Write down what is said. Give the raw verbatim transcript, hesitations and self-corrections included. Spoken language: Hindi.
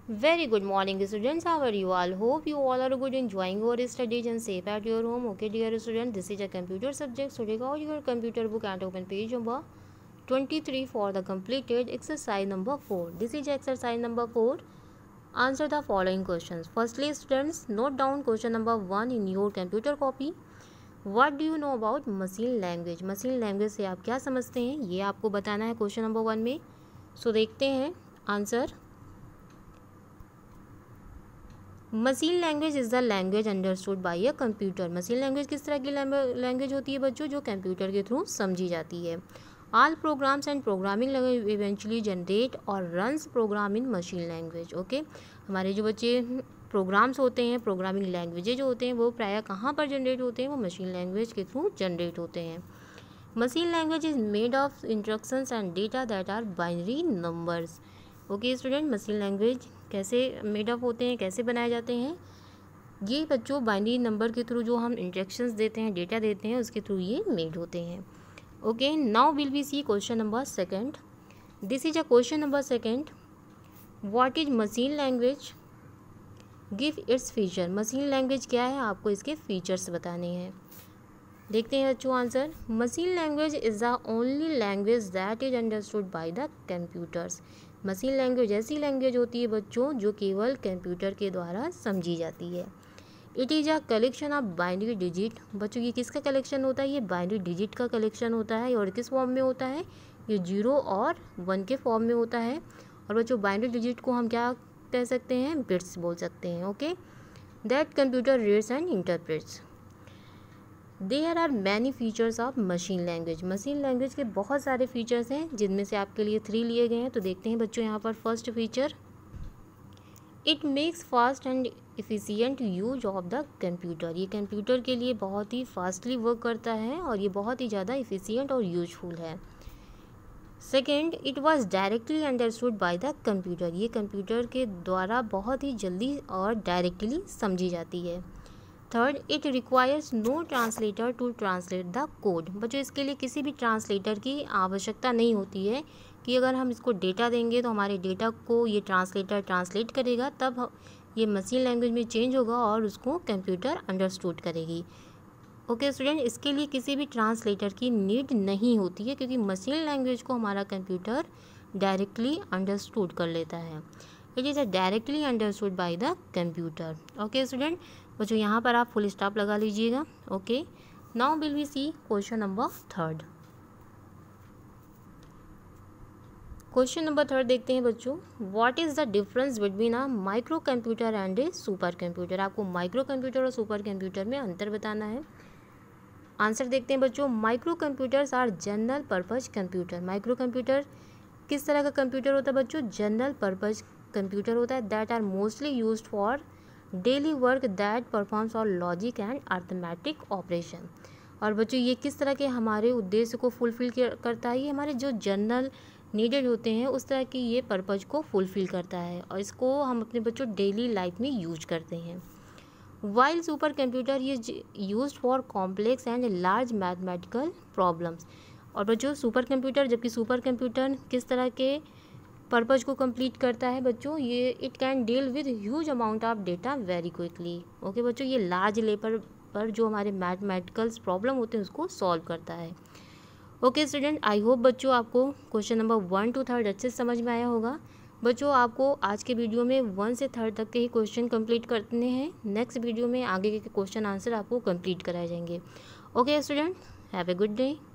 Very good morning students, how are you all? Hope you all are good, enjoying your studies and safe at your home. Okay dear students, this is a computer subject, so take out your computer book and open page number twenty-three for the completed exercise number four. This is exercise number four. Answer the following questions. Firstly students, note down question number one in your computer copy. What do you know about machine language? Machine language से आप क्या समझते हैं, ये आपको बताना है क्वेश्चन नंबर वन में. सो so, देखते हैं answer. Machine language is the language understood by a computer. Machine language किस तरह की लैंग्वेज होती है बच्चों, जो कंप्यूटर के थ्रू समझी जाती है. All programs and programming language eventually generate और runs program in machine language. Okay, हमारे जो बच्चे प्रोग्राम्स होते हैं, प्रोग्रामिंग लैंग्वेजेज जो होते हैं, वो प्रायः कहाँ पर जनरेट होते हैं, वो मशीन लैंग्वेज के थ्रू जनरेट होते हैं. Machine language is made of instructions and data that are binary numbers. Okay student, machine language कैसे मेड अप होते हैं, कैसे बनाए जाते हैं, ये बच्चों बाइनरी नंबर के थ्रू जो हम इंस्ट्रक्शंस देते हैं, डेटा देते हैं, उसके थ्रू ये मेड होते हैं. Okay, now will we see question number second. This is a question number second. What is machine language, give its feature. Machine language क्या है, आपको इसके फीचर्स बताने हैं. देखते हैं बच्चों answer. Machine language is the only language that is understood by the computers. Machine language ऐसी लैंग्वेज होती है बच्चों जो केवल कंप्यूटर के द्वारा समझी जाती है. It is a collection of binary digit. बच्चों ये किसका कलेक्शन होता है, ये बाइनरी डिजिट का कलेक्शन होता है. और किस फॉर्म में होता है, ये जीरो और वन के फॉर्म में होता है. और बच्चों बाइनरी डिजिट को हम क्या कह सकते हैं, बिट्स बोल सकते हैं. Okay, that computer reads and interprets. There are many features of machine language. Machine language के बहुत सारे फीचर्स हैं, जिनमें से आपके लिए थ्री लिए गए हैं. तो देखते हैं बच्चों यहाँ पर first feature, it makes fast and efficient use of the computer. ये कंप्यूटर के लिए बहुत ही फास्टली वर्क करता है और ये बहुत ही ज़्यादा इफ़िशियंट और यूजफुल है. Second, it was directly understood by the computer. ये कंप्यूटर के द्वारा बहुत ही जल्दी और डायरेक्टली समझी जाती है. Third, it requires no translator to translate the code. बच्चों इसके लिए किसी भी ट्रांसलेटर की आवश्यकता नहीं होती है कि अगर हम इसको डेटा देंगे तो हमारे डेटा को ये ट्रांसलेटर ट्रांसलेट करेगा, तब ये मशीन लैंग्वेज में चेंज होगा और उसको कंप्यूटर अंडरस्टूड करेगी. ओके स्टूडेंट, इसके लिए किसी भी ट्रांसलेटर की नीड नहीं होती है, क्योंकि मशीन लैंग्वेज को हमारा कंप्यूटर डायरेक्टली अंडरस्टूड कर लेता है. It is a directly understood by the computer. Okay student, बच्चों यहाँ पर आप फुल स्टॉप लगा लीजिएगा. Okay, now will we see question number third. Question number third देखते हैं बच्चों. What is the difference between a micro computer and a super computer. आपको माइक्रो कंप्यूटर और सुपर कंप्यूटर में अंतर बताना है. आंसर देखते हैं बच्चों. Micro computers are general purpose computer. Micro computer किस तरह का कंप्यूटर होता है बच्चों, जनरल पर्पज कंप्यूटर होता है. That are mostly used for daily work that performs और लॉजिक एंड अर्थमेटिक ऑपरेशन. और बच्चों ये किस तरह के हमारे उद्देश्य को फुलफिल करता है, ये हमारे जो जनरल नीडेड होते हैं उस तरह की ये पर्पज़ को फुलफिल करता है, और इसको हम अपने बच्चों डेली लाइफ में यूज करते हैं. While super computer is used for complex and large mathematical problems. और बच्चों सुपर कंप्यूटर, जबकि सुपर कंप्यूटर किस तरह के पर्पज़ को कंप्लीट करता है बच्चों, ये it can deal with huge amount of data very quickly. Okay बच्चों, ये लार्ज लेवल पर जो हमारे मैथमेटिकल्स प्रॉब्लम होते हैं उसको सॉल्व करता है. ओके स्टूडेंट, आई होप बच्चों आपको question number one two third अच्छे से समझ में आया होगा. बच्चों आपको आज के वीडियो में वन से थर्ड तक के ही क्वेश्चन कंप्लीट करने हैं. नेक्स्ट वीडियो में आगे के क्वेश्चन आंसर आपको कंप्लीट कराए जाएंगे. Okay student, have a good day.